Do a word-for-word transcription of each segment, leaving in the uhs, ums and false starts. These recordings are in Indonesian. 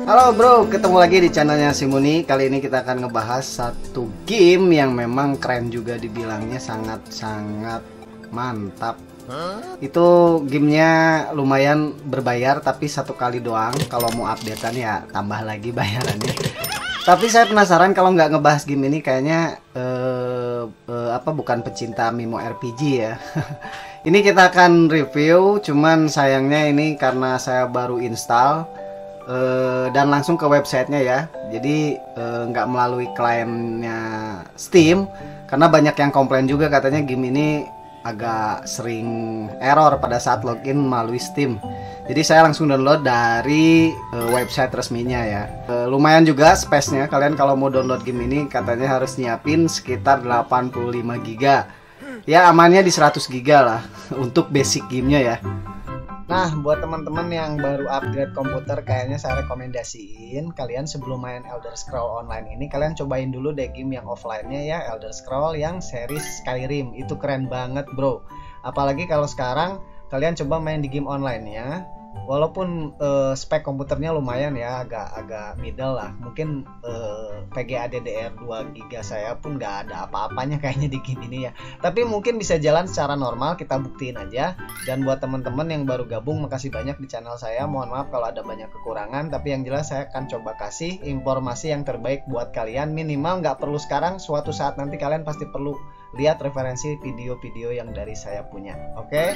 Halo bro, ketemu lagi di channelnya Simuni. Kali ini kita akan ngebahas satu game yang memang keren juga, dibilangnya sangat-sangat mantap. Itu gamenya lumayan berbayar, tapi satu kali doang. Kalau mau updatean ya tambah lagi bayarannya. Tapi saya penasaran kalau nggak ngebahas game ini, kayaknya eh, eh, apa bukan pecinta Mimo R P G ya. Ini kita akan review, cuman sayangnya ini karena saya baru install Uh, dan langsung ke websitenya ya, jadi nggak uh, melalui kliennya Steam, karena banyak yang komplain juga katanya game ini agak sering error pada saat login melalui Steam. Jadi saya langsung download dari uh, website resminya ya. Uh, lumayan juga space-nya. Kalian kalau mau download game ini katanya harus nyiapin sekitar delapan puluh lima giga. Ya amannya di seratus giga lah untuk basic gamenya ya. Nah, buat teman-teman yang baru upgrade komputer, kayaknya saya rekomendasiin kalian sebelum main Elder Scroll Online ini, kalian cobain dulu deh game yang offline-nya ya, Elder Scroll yang series Skyrim. Itu keren banget bro. Apalagi kalau sekarang kalian coba main di game online-nya, walaupun uh, spek komputernya lumayan ya, agak agak middle lah. Mungkin uh, P G A D D R dua giga saya pun nggak ada apa-apanya kayaknya di game ini ya. Tapi mungkin bisa jalan secara normal, kita buktiin aja. Dan buat teman-teman yang baru gabung, makasih banyak di channel saya. Mohon maaf kalau ada banyak kekurangan, tapi yang jelas saya akan coba kasih informasi yang terbaik buat kalian. Minimal nggak perlu sekarang, suatu saat nanti kalian pasti perlu lihat referensi video-video yang dari saya punya. Oke? Okay?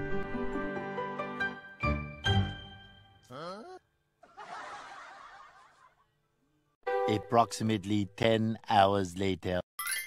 Approximately ten hours later.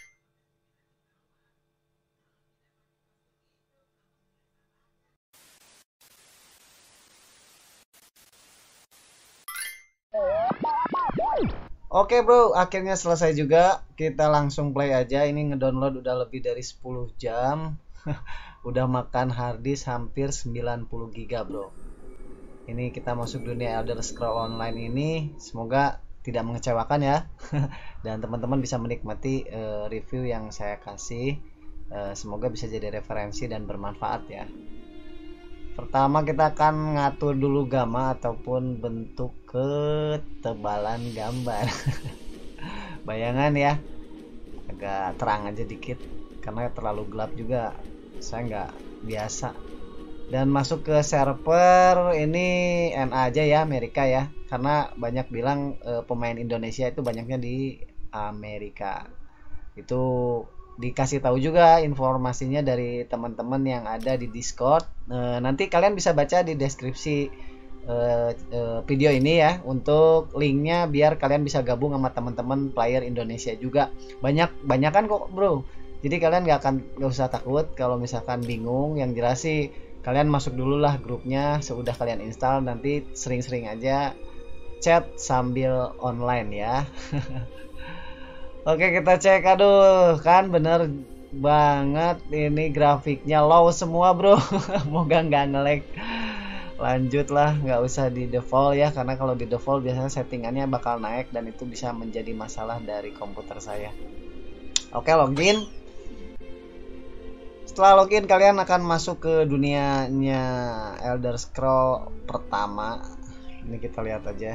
Oke bro, akhirnya selesai juga. Kita langsung play aja. Ini ngedownload udah lebih dari sepuluh jam. Udah makan harddisk hampir sembilan puluh giga bro. Ini kita masuk dunia Elder Scroll Online ini. Semoga tidak mengecewakan ya. Dan teman-teman bisa menikmati uh, review yang saya kasih. uh, Semoga bisa jadi referensi dan bermanfaat ya. Pertama kita akan ngatur dulu gamma ataupun bentuk ketebalan gambar. Bayangan ya, agak terang aja dikit karena terlalu gelap juga saya nggak biasa. Dan masuk ke server ini N A aja ya, Amerika ya, karena banyak bilang e, pemain Indonesia itu banyaknya di Amerika. Itu dikasih tahu juga informasinya dari teman-teman yang ada di Discord. E, nanti kalian bisa baca di deskripsi e, e, video ini ya, untuk linknya biar kalian bisa gabung sama teman-teman player Indonesia juga. Banyak banyakan kok bro. Jadi kalian nggak akan nggak usah takut kalau misalkan bingung. Yang jelas sih kalian masuk dulu lah grupnya, sudah kalian install, nanti sering-sering aja chat sambil online ya. Oke kita cek, aduh kan bener banget ini grafiknya low semua bro. Moga nggak nge-lag. Lanjutlah, nggak usah di default ya, karena kalau di default biasanya settingannya bakal naik dan itu bisa menjadi masalah dari komputer saya. Oke login. Setelah login kalian akan masuk ke dunianya Elder Scroll pertama. Ini kita lihat aja.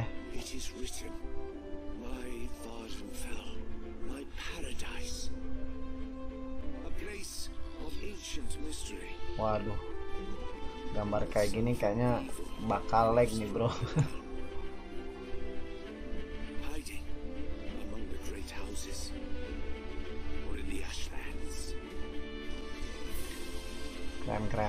Waduh, gambar kayak gini kayaknya bakal lag nih bro. Keren-keren.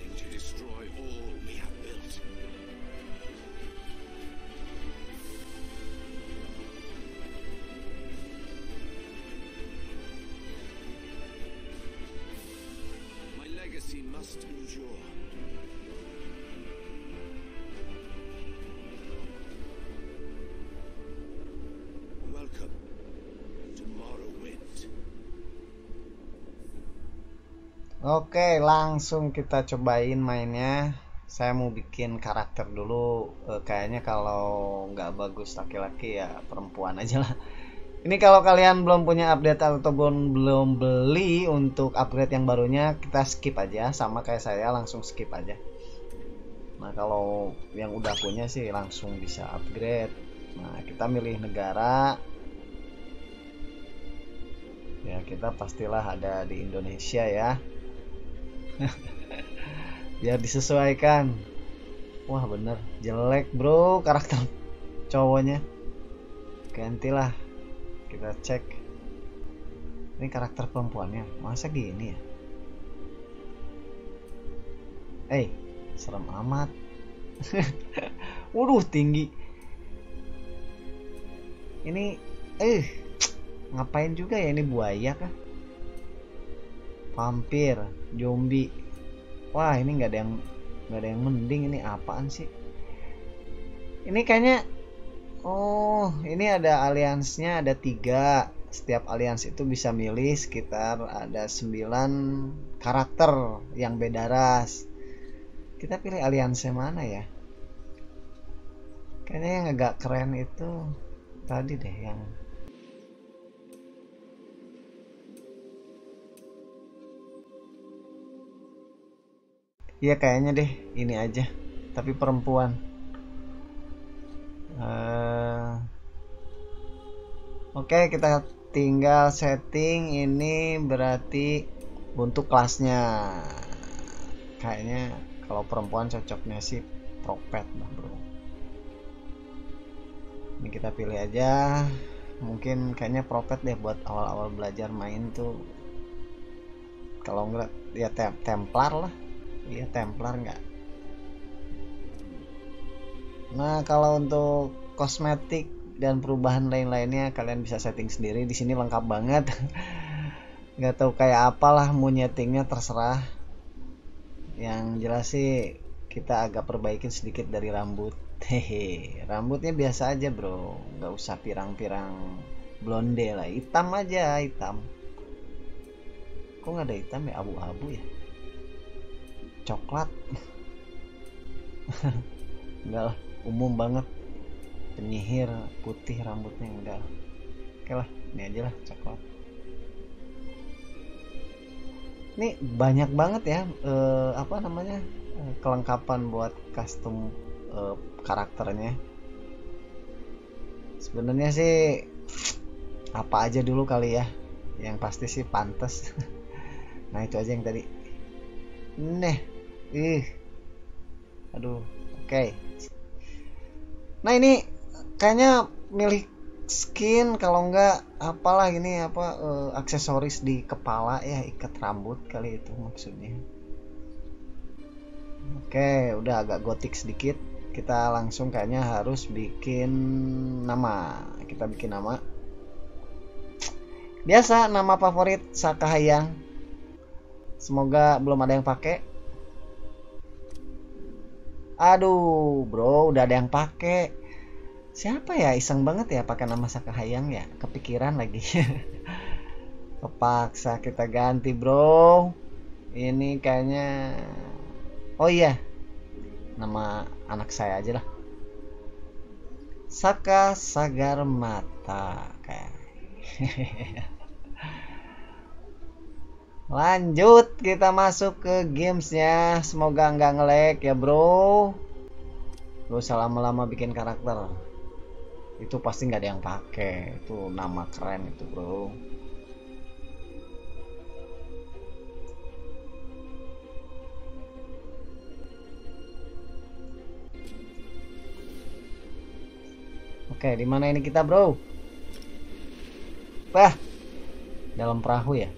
Oke, langsung kita cobain mainnya. Saya mau bikin karakter dulu. E, kayaknya kalau nggak bagus laki-laki ya perempuan aja lah. Ini kalau kalian belum punya update ataupun belum beli untuk upgrade yang barunya, kita skip aja, sama kayak saya langsung skip aja. Nah kalau yang udah punya sih langsung bisa upgrade. Nah, kita milih negara. Ya, kita pastilah ada di Indonesia ya. Biar disesuaikan. Wah, bener jelek bro karakter cowoknya. Gantilah. Kita cek. Ini karakter perempuannya. Masa gini ya? Eh, serem amat. Waduh, tinggi. Ini eh ngapain juga ya, ini buaya kah? Vampir, zombie. Wah, ini nggak ada yang nggak ada yang mending. Ini apaan sih? Ini kayaknya, oh ini ada aliansnya, ada tiga. Setiap alians itu bisa milih sekitar ada sembilan karakter yang beda ras. Kita pilih aliansnya mana ya? Kayaknya yang agak keren itu tadi deh, yang iya kayaknya deh ini aja, tapi perempuan. uh, Oke, kita tinggal setting ini, berarti untuk kelasnya kayaknya kalau perempuan cocoknya sih propet lah bro. Ini kita pilih aja, mungkin kayaknya propet deh buat awal-awal belajar main tuh. Kalau enggak ya tem templar lah. Iya, templar enggak. Nah, kalau untuk kosmetik dan perubahan lain-lainnya kalian bisa setting sendiri. Di sini lengkap banget. Nggak tahu kayak apalah, mau nyetingnya terserah. Yang jelas sih kita agak perbaikin sedikit dari rambut. Hehe, rambutnya biasa aja bro, nggak usah pirang-pirang blonde lah, hitam aja, hitam. Kok nggak ada hitam ya, abu-abu ya, coklat. Enggak lah, umum banget, penyihir putih rambutnya, enggak. Oke lah, ini aja lah, coklat. Ini banyak banget ya eh, apa namanya eh, kelengkapan buat custom eh, karakternya. Sebenarnya sih apa aja dulu kali ya, yang pasti sih pantas. Nah itu aja yang tadi. Nih, ih, aduh, oke. Okay. Nah ini kayaknya milih skin, kalau enggak apalah ini apa uh, aksesoris di kepala ya, ikat rambut kali itu maksudnya. Oke, udah agak gotik sedikit. Kita langsung kayaknya harus bikin nama. Kita bikin nama. Biasa nama favorit Sakahayang. Semoga belum ada yang pakai. Aduh, bro, udah ada yang pakai. Siapa ya, iseng banget ya pakai nama Sakahayang ya, kepikiran lagi. Kepaksa kita ganti bro. Ini kayaknya, oh iya, nama anak saya aja lah, Saka Sagar Mata kayak. Lanjut, kita masuk ke gamesnya. Semoga nggak nge-lag ya bro. Gak usah lama-lama bikin karakter, itu pasti nggak ada yang pakai. Itu nama keren itu bro. Oke, di mana ini kita bro? Wah, dalam perahu ya.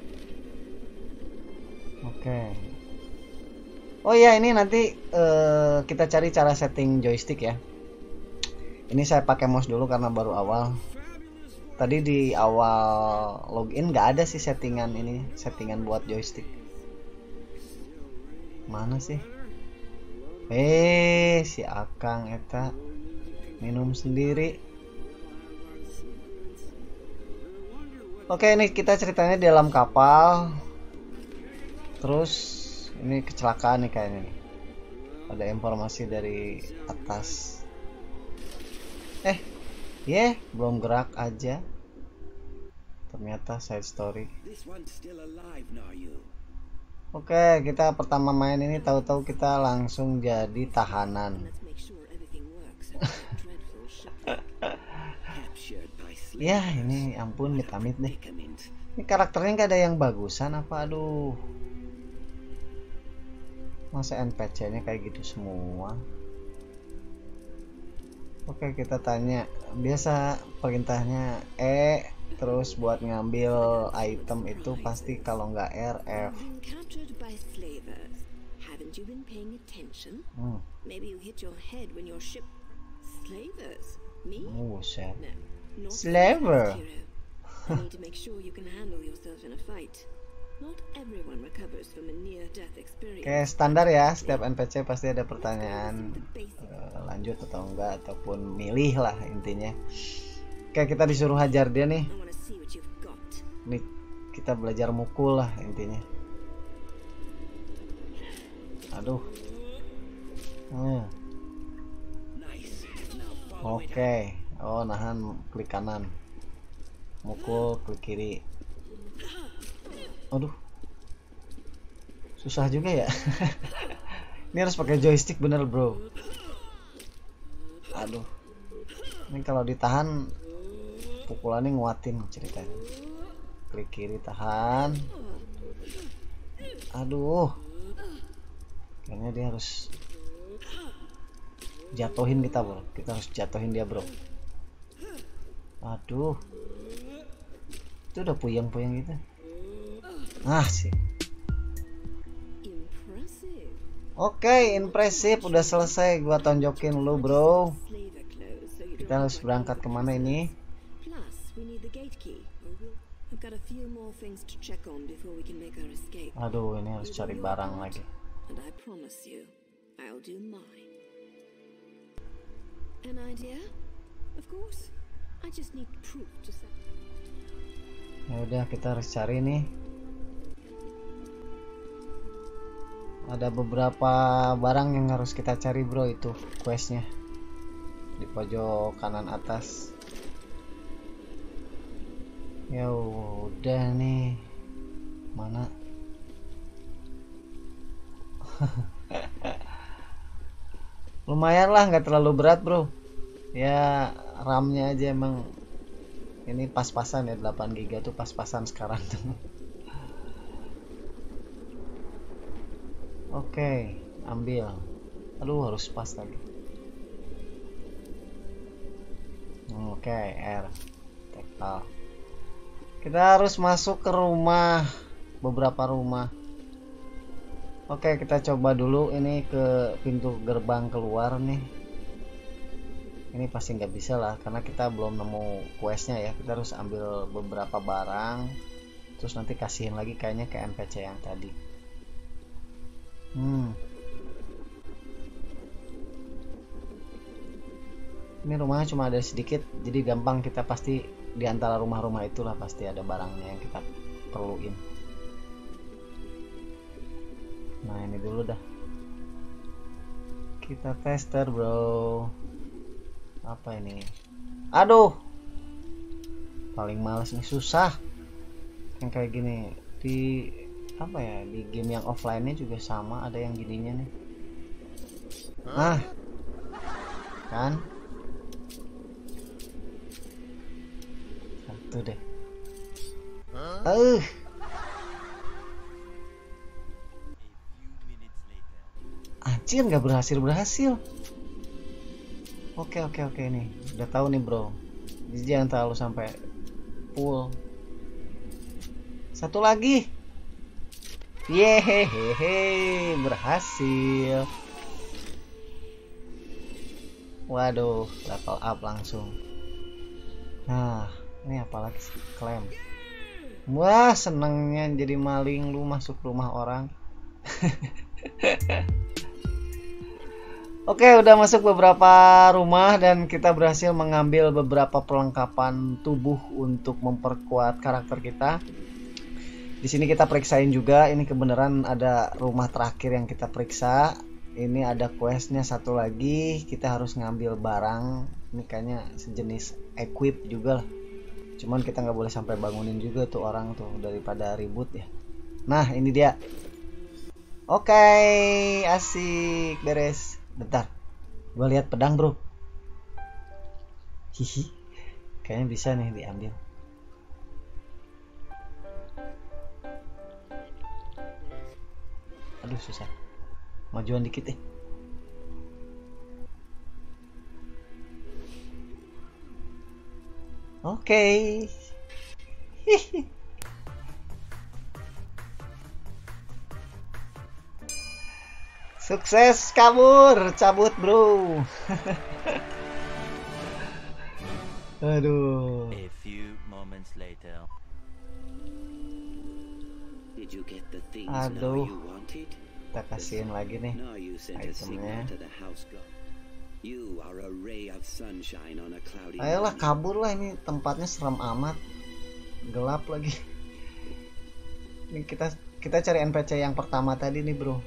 Oke. Oh iya, ini nanti uh, kita cari cara setting joystick ya. Ini saya pakai mouse dulu karena baru awal. Tadi di awal login nggak ada sih settingan ini, settingan buat joystick. Mana sih? Eh, si Akang eta minum sendiri. Oke, ini kita ceritanya di dalam kapal. Terus ini kecelakaan nih kayaknya nih. Ada informasi dari atas. Eh, ya, yeah, belum gerak aja. Ternyata side story. Oke, kita pertama main ini tahu-tahu kita langsung jadi tahanan. Ya ini ampun amit-amit deh. Ini karakternya nggak ada yang bagusan apa? Aduh, masa N P C-nya kayak gitu semua. Oke, kita tanya. Biasa perintahnya E, terus buat ngambil item itu pasti kalau nggak R, F. Hmm. Oh, shit. Slaver. Kayak standar ya, setiap N P C pasti ada pertanyaan uh, lanjut atau enggak ataupun milih lah intinya. Kayak kita disuruh hajar dia nih. Nih kita belajar mukul lah intinya. Aduh. Hmm. Oke. Okay. Oh, nahan klik kanan. Mukul klik kiri. Aduh, susah juga ya. Ini harus pakai joystick bener bro. Aduh, ini kalau ditahan pukulannya nguatin ceritanya. Klik kiri tahan. Aduh, kayaknya dia harus jatuhin kita bro. Kita harus jatuhin dia bro. Aduh, itu udah puyeng-puyeng gitu. Ah sih. Oke, okay, impresif udah selesai. Gua tonjokin lu bro. Kita harus berangkat kemana ini? Aduh, ini harus cari barang lagi. Ya udah, kita harus cari nih. Ada beberapa barang yang harus kita cari bro, itu questnya di pojok kanan atas. Ya udah nih, mana? Lumayan lah, nggak terlalu berat bro. Ya RAM-nya aja emang ini pas-pasan ya, delapan giga tuh pas-pasan sekarang tuh. Oke, ambil. Aduh, harus pas lagi. Oke, R. Tekal. Kita harus masuk ke rumah, beberapa rumah. Oke, kita coba dulu ini ke pintu gerbang keluar nih. Ini pasti nggak bisa lah, karena kita belum nemu questnya ya. Kita harus ambil beberapa barang, terus nanti kasihin lagi kayaknya ke N P C yang tadi. Hmm. Ini rumahnya cuma ada sedikit, jadi gampang, kita pasti di antara rumah-rumah itulah pasti ada barangnya yang kita perluin. Nah, ini dulu dah. Kita tester, bro. Apa ini? Aduh. Paling males nih, susah. Yang kayak gini di apa ya, di game yang offline-nya juga sama, ada yang gininya nih. Nah, kan satu deh. Eh uh. Anjir, nggak berhasil berhasil. Oke oke oke, nih udah tahu nih bro, jadi jangan terlalu sampai full. Satu lagi. Yehehehe, berhasil. Waduh, level up langsung. Nah, ini apalagi sih? Klaim. Wah, senengnya jadi maling lu masuk rumah orang. Oke, udah masuk beberapa rumah dan kita berhasil mengambil beberapa perlengkapan tubuh untuk memperkuat karakter kita. Di sini kita periksain juga, ini kebenaran ada rumah terakhir yang kita periksa. Ini ada questnya satu lagi, kita harus ngambil barang. Ini kayaknya sejenis equip juga lah. Cuman kita nggak boleh sampai bangunin juga tuh orang tuh, daripada ribut ya. Nah, ini dia. Oke, asik, beres. Bentar, gue lihat pedang bro. Hihi, Kayaknya bisa nih diambil. Aduh susah. Majuan dikit eh. Oke. Okay. Sukses kabur, cabut bro. Aduh. A few moments later. Did you get the things Aduh. now you wanted? Kita kasihin lagi nih Now you sent a itemnya. signal to the house girl. You are a ray of sunshine on a cloudy Ayolah morning. kabur lah, ini tempatnya seram amat. Gelap lagi. Ini kita kita cari N P C yang pertama tadi nih, bro.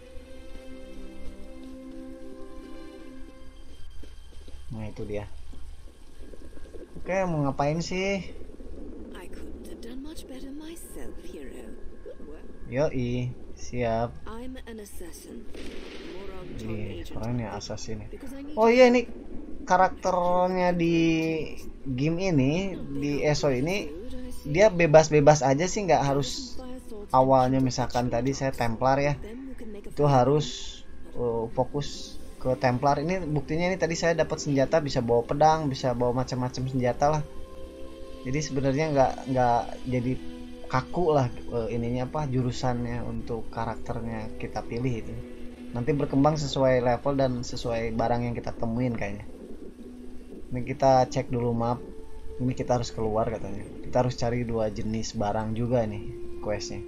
Nah, itu dia. Oke, mau ngapain sih? I couldn't have done much better myself, hero. Good work. Yoi, siap. I'm an assassin. More on top Ih, agent. orangnya assassin ya. Because I need Oh iya, ini karakternya di game ini, di E S O ini, food, I see. dia bebas-bebas aja sih, nggak harus Fire swords. awalnya misalkan tadi saya Templar ya, Then we can make a itu harus uh, fokus ke Templar. Ini buktinya ini tadi saya dapat senjata, bisa bawa pedang, bisa bawa macam-macam senjata lah. Jadi sebenarnya nggak nggak jadi kaku lah uh, ininya apa jurusannya untuk karakternya kita pilih itu. Nanti berkembang sesuai level dan sesuai barang yang kita temuin kayaknya. Ini kita cek dulu map. Ini kita harus keluar katanya. Kita harus cari dua jenis barang juga nih questnya.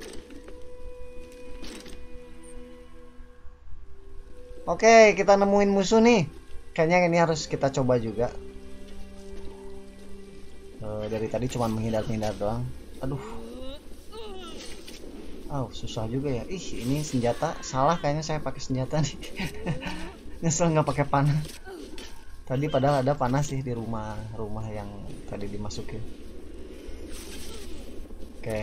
Oke, kita nemuin musuh nih. Kayaknya ini harus kita coba juga. Uh, dari tadi cuma menghindar-menghindar doang. Aduh. Oh, susah juga ya. Ih, ini senjata salah kayaknya, saya pakai senjata nih. Nyesel nggak pakai panah. Tadi padahal ada panah sih di rumah rumah yang tadi dimasukin. Oke.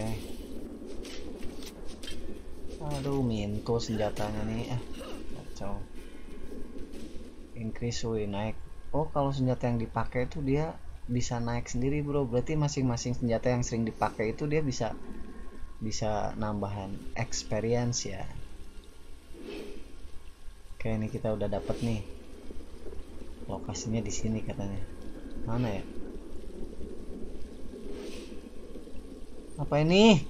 Aduh, minto senjatanya nih. Ah, kacau. Increase way naik. Oh, kalau senjata yang dipakai itu dia bisa naik sendiri, bro. Berarti masing-masing senjata yang sering dipakai itu dia bisa bisa nambahan experience ya. Oke, ini kita udah dapet nih. Lokasinya di sini katanya. Mana ya? Apa ini?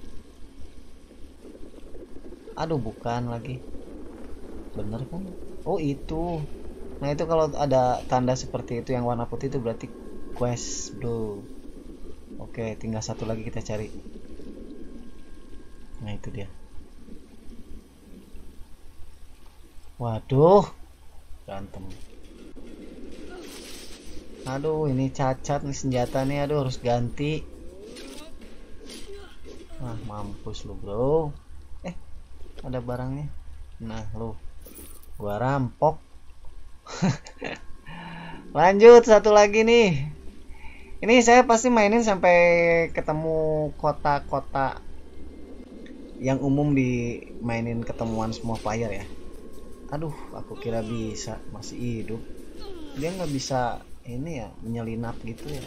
Aduh, bukan lagi. Bener kan? Oh, itu. Nah, itu kalau ada tanda seperti itu yang warna putih itu berarti quest, bro. Oke, tinggal satu lagi kita cari. Nah, itu dia. Waduh, berantem. Aduh, ini cacat nih senjata nih. Aduh, harus ganti. Ah, mampus lu, bro. Eh, ada barangnya. Nah, lu. Gua rampok. Lanjut satu lagi nih. Ini saya pasti mainin sampai ketemu kota-kota yang umum dimainin ketemuan semua player ya. Aduh, aku kira bisa, masih hidup. Dia nggak bisa ini ya, menyelinap gitu ya.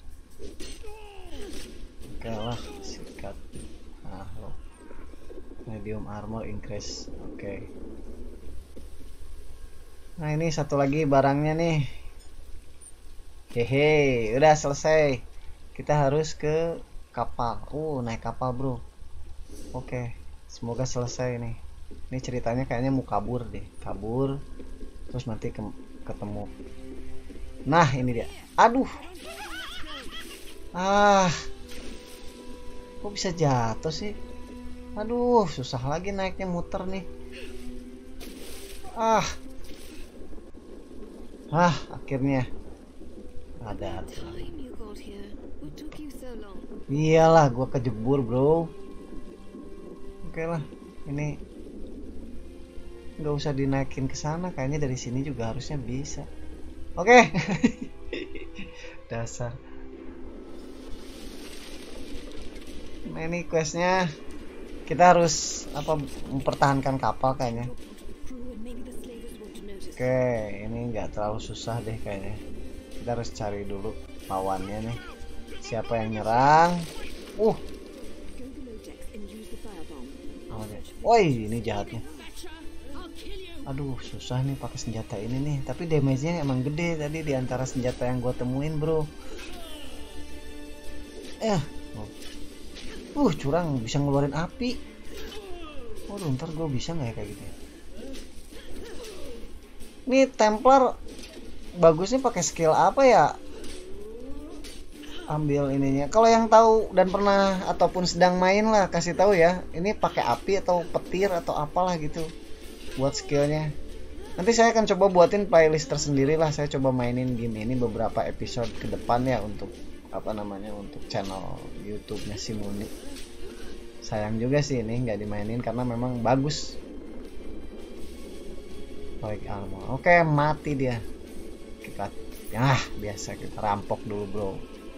Oke lah, sikat. Nah, lo. Medium armor increase. Oke. Nah, ini satu lagi barangnya nih. Hehe, udah selesai. Kita harus ke kapal. Uh, naik kapal, bro. Oke, semoga selesai nih. Ini ceritanya kayaknya mau kabur deh. Kabur, terus nanti ke ketemu. Nah, ini dia. Aduh. Ah. Kok bisa jatuh sih? Aduh, susah lagi naiknya, muter nih. Ah. Ah, akhirnya ada. time you got here. What took you so long? Iyalah, gua kejebur, bro. Oke lah, ini nggak usah dinaikin ke sana. Kayaknya dari sini juga harusnya bisa. Oke. Dasar. Nah, ini questnya kita harus apa mempertahankan kapal kayaknya. Crew and maybe the slavers want to notice. Oke, ini nggak terlalu susah deh kayaknya. Kita harus cari dulu lawannya nih. Siapa yang nyerang? Uh. Go below decks and use the firebomb. Woi, ini jahatnya. Aduh, susah nih pakai senjata ini nih. Tapi damage-nya emang gede tadi di antara senjata yang gue temuin, bro. Eh, uh, curang bisa ngeluarin api. Waduh, ntar gue bisa nggak ya kayak gitu? Ini Templar bagusnya pakai skill apa ya? Ambil ininya. Kalau yang tahu dan pernah ataupun sedang main lah, kasih tahu ya. Ini pakai api atau petir atau apalah gitu buat skillnya. Nanti saya akan coba buatin playlist tersendiri lah. Saya coba mainin game ini beberapa episode ke depan ya untuk apa namanya untuk channel YouTube-nya Simuni. Sayang juga sih ini nggak dimainin karena memang bagus. Baik armor. Oke, mati dia. Kita ya biasa kita rampok dulu, bro.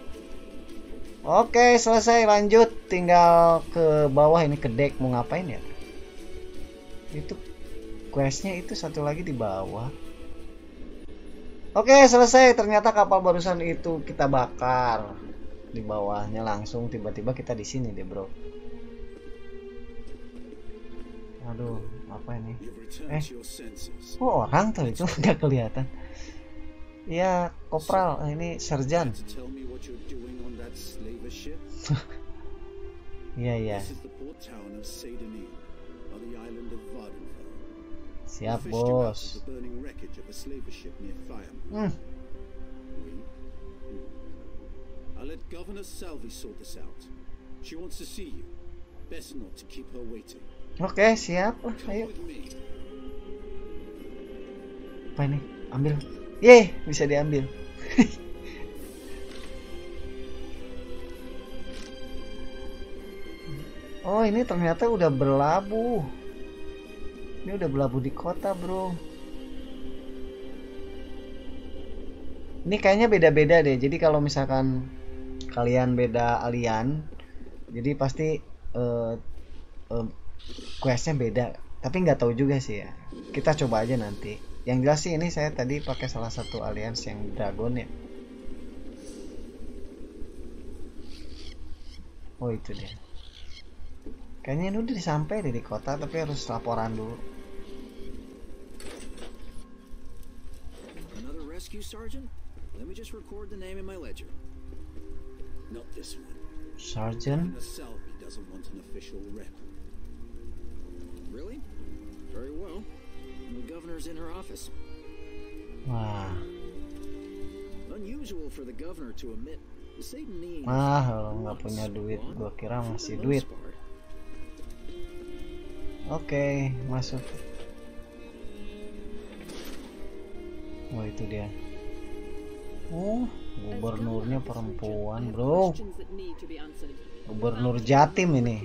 Oke, selesai, lanjut. Tinggal ke bawah ini, ke deck. Mau ngapain ya? Itu questnya itu satu lagi di bawah. Oke, selesai. Ternyata kapal barusan itu kita bakar. Di bawahnya langsung tiba-tiba kita di sini deh, bro. Aduh, apa ini? Eh, oh orang tuh itu nggak kelihatan. Ya, kopral. Ini serjan. Iya iya. Siap, bos. Hmm. I'll let Governor Salvi sort this out. She wants to see you. Best not to keep her waiting. Oke, siap. Ayo. Apa ini? Ambil. Yeay, bisa diambil. Oh, ini ternyata udah berlabuh. Ini udah berlabuh di kota, bro. Ini kayaknya beda-beda deh. Jadi kalau misalkan kalian beda alien, jadi pasti uh, uh, questnya beda. Tapi nggak tahu juga sih ya. Kita coba aja nanti. Yang jelas sih ini saya tadi pakai salah satu alliance yang dragon ya. Oh itu dia. Kayaknya ini udah sampai deh di kota, tapi harus laporan dulu. Another rescue sergeant? Let me just record the name in my ledger. Not this one. Sergeant? Governor Salvi doesn't want an official rep. Really? Very well. The governor's in her office. Wah. Unusual for the governor to admit Satan needs. Ah, kalau nggak punya duit, gua kira masih duit. Oke, masuk. Oh itu dia. Oh, gubernurnya perempuan, bro. Gubernur Jatim ini.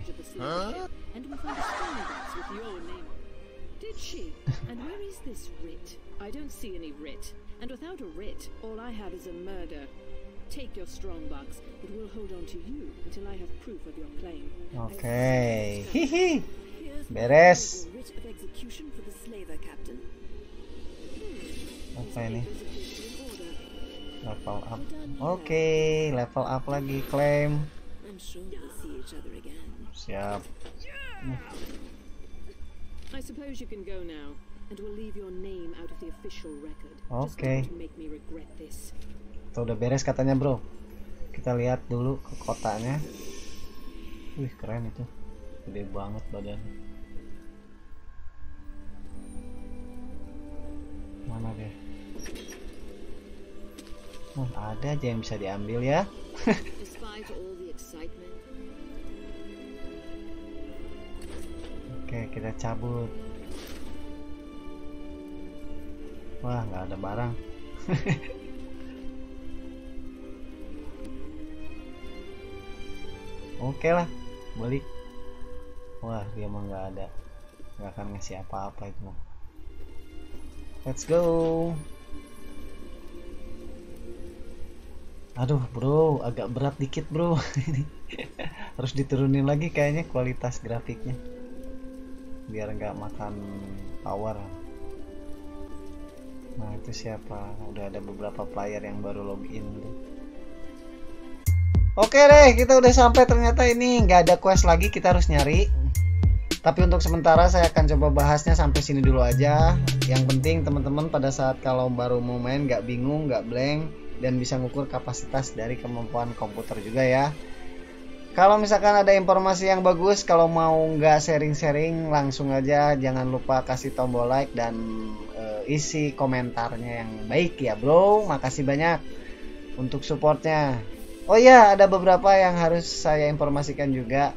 Did she? And where is this writ? I don't see any writ. And without a writ, all I have is a murder. Take your strong box. It will hold on to you until I have proof of your claim. Oke. Hihi. Beres. Apa ini? Level up. Oke, level up lagi klaim. Siap. I suppose you can go now, and we'll leave your name out of the official record. Oke. To make me regret this. Tuh udah beres katanya, bro. Kita lihat dulu ke kotanya. Wih, keren itu. Gede banget badannya. Mana dia? Oh, ada aja yang bisa diambil ya. Oke, kita cabut. Wah, nggak ada barang. Oke lah, balik. Wah, dia mah nggak ada. Nggak akan ngasih apa-apa itu mah. Let's go. Aduh bro, agak berat dikit bro. Ini harus diturunin lagi kayaknya kualitas grafiknya, biar nggak makan power. Nah itu siapa? Udah ada beberapa player yang baru login tuh. Oke deh, kita udah sampai. Ternyata ini nggak ada quest lagi, kita harus nyari. Tapi untuk sementara saya akan coba bahasnya sampai sini dulu aja. Yang penting teman-teman pada saat kalau baru mau main nggak bingung, nggak blank, dan bisa ngukur kapasitas dari kemampuan komputer juga ya. Kalau misalkan ada informasi yang bagus, kalau mau nggak sharing-sharing, langsung aja jangan lupa kasih tombol like dan e, isi komentarnya yang baik ya bro. Makasih banyak untuk supportnya. Oh ya, ada beberapa yang harus saya informasikan juga.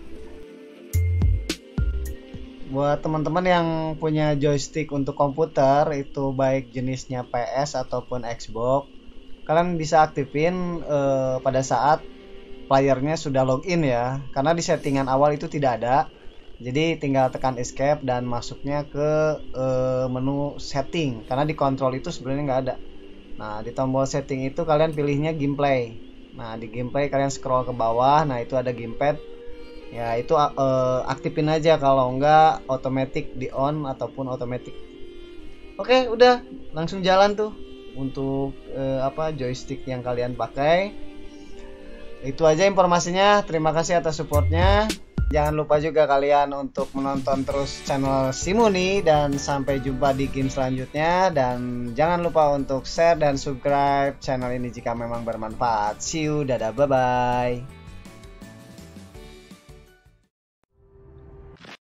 Buat teman-teman yang punya joystick untuk komputer, itu baik jenisnya P S ataupun Xbox, kalian bisa aktifin e, pada saat playernya sudah login ya, karena di settingan awal itu tidak ada. Jadi tinggal tekan escape dan masuknya ke e, menu setting, karena di kontrol itu sebenarnya nggak ada. Nah di tombol setting itu kalian pilihnya gameplay. Nah di gameplay kalian scroll ke bawah, nah itu ada gamepad ya, itu e, aktifin aja, kalau nggak otomatis di on ataupun otomatis. Oke udah langsung jalan tuh untuk e, apa joystick yang kalian pakai. Itu aja informasinya. Terima kasih atas supportnya. Jangan lupa juga kalian untuk menonton terus channel Simuni, dan sampai jumpa di game selanjutnya. Dan jangan lupa untuk share dan subscribe channel ini jika memang bermanfaat. See you, dadah, bye bye.